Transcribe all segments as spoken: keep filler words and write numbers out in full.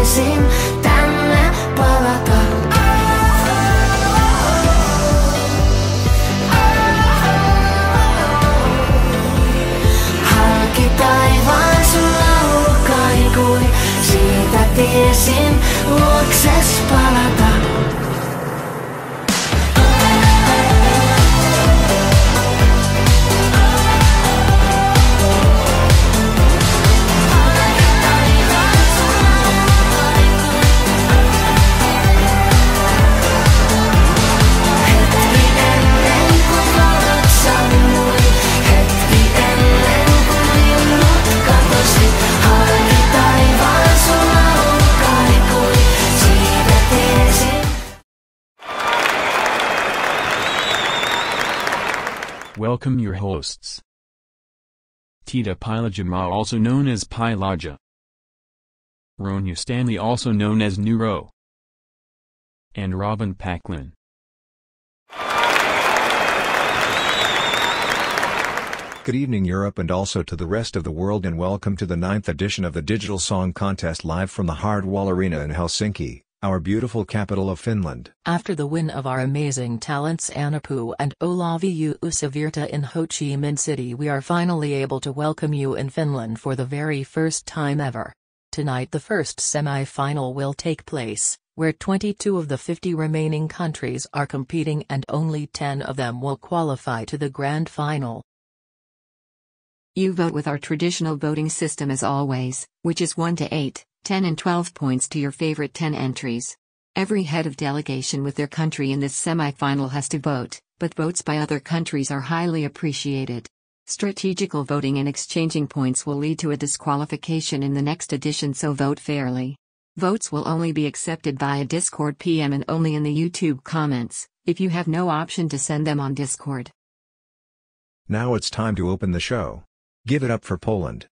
tiesin tänne palata. Halki taivaan sun laulu kaikui, siitä tiesin luokses palata. Welcome your hosts. Tita Pilajama, also known as Pilaja. Ronya Stanley, also known as Neuro. And Robin Packlin. Good evening Europe and also to the rest of the world, and welcome to the ninth edition of the Digital Song Contest live from the Hardwall Arena in Helsinki, our beautiful capital of Finland. After the win of our amazing talents Anapu and Olavi Uusivirta in Ho Chi Minh City, we are finally able to welcome you in Finland for the very first time ever. Tonight the first semi-final will take place, where twenty-two of the fifty remaining countries are competing and only ten of them will qualify to the grand final. You vote with our traditional voting system as always, which is one to eight, ten and twelve points to your favorite ten entries. Every head of delegation with their country in this semi-final has to vote, but votes by other countries are highly appreciated. Strategical voting and exchanging points will lead to a disqualification in the next edition, so vote fairly. Votes will only be accepted via Discord P M and only in the YouTube comments, if you have no option to send them on Discord. Now it's time to open the show. Give it up for Poland.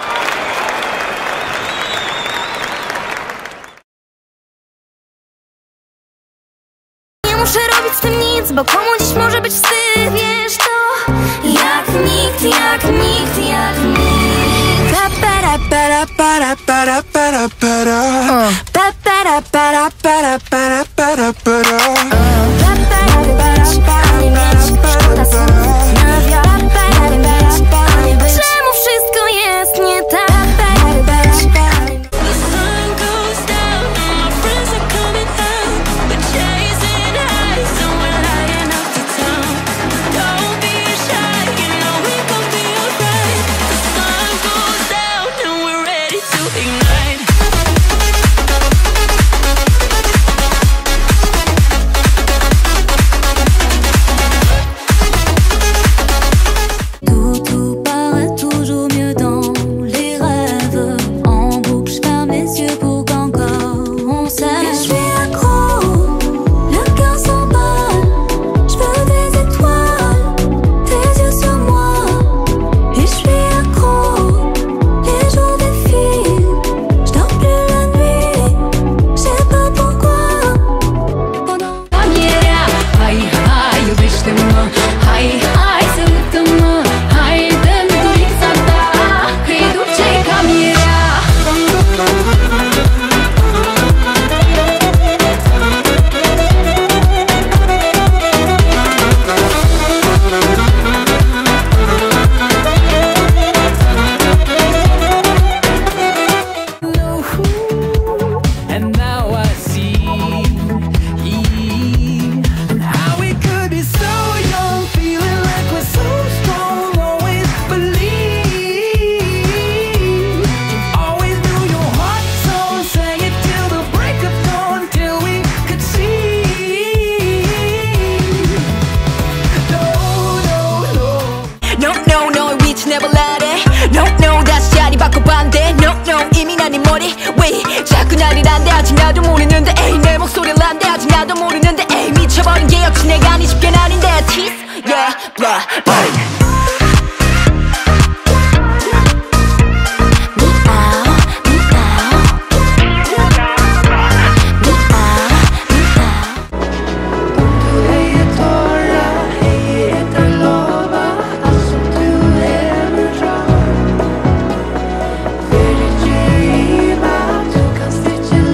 Nie muszę robić z tym nic, bo komu dziś może być wstyd. Wiesz to, jak nikt, jak nikt, jak nikt. Pa para para para para para para. Pa para para para para para para. Pa para para para para para. Czemu wszystko jest nie tak? Did you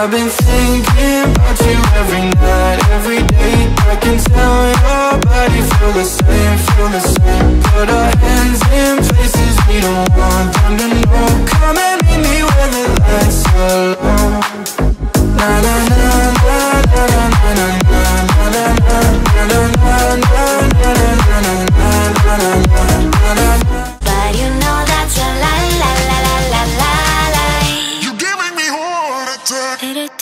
I've been thinking about you every night, every day. I can tell your body feel the same, feel the same. Put our hands in places we don't want them to know. Come and meet me when the lights are low. Na na na na na na na na na na na na na na. But you know that's a lie, lie, lie, lie, lie, lie, lie. You're giving me heart attack.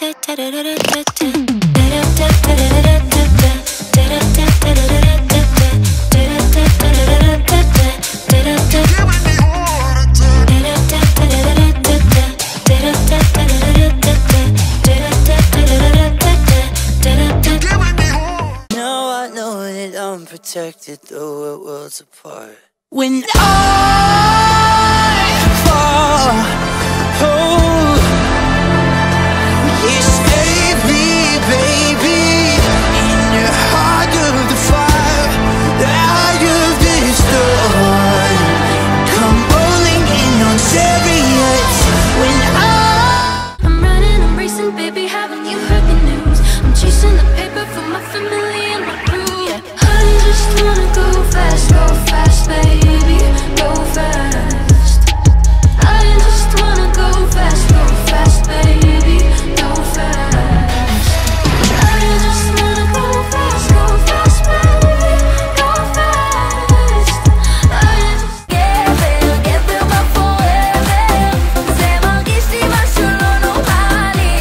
Protected though we're worlds apart. When I fall, oh, you save me, baby, in your heart of the fire, the eye of this storm. Come rolling in on chariots. When I I'm running, I'm racing, baby, haven't you heard the news? I'm chasing the paper for my family and my crew. I just wanna go fast, go fast, baby, go fast. I just wanna go fast, go fast, baby, go fast. I just wanna go fast, go fast, baby, go fast. I just give it, give it my forever. Se mangisti ma solo no honey.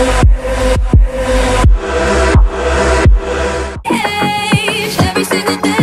Every single day